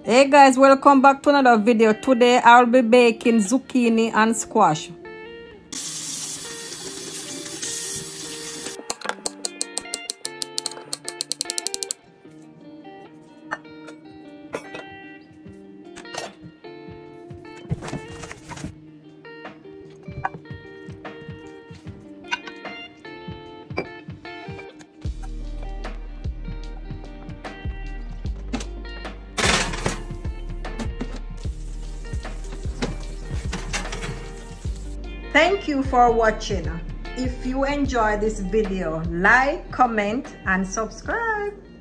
Hey guys, welcome back to another video. Today I'll be baking zucchini and squash. Thank you for watching. If you enjoy this video, like, comment, and subscribe.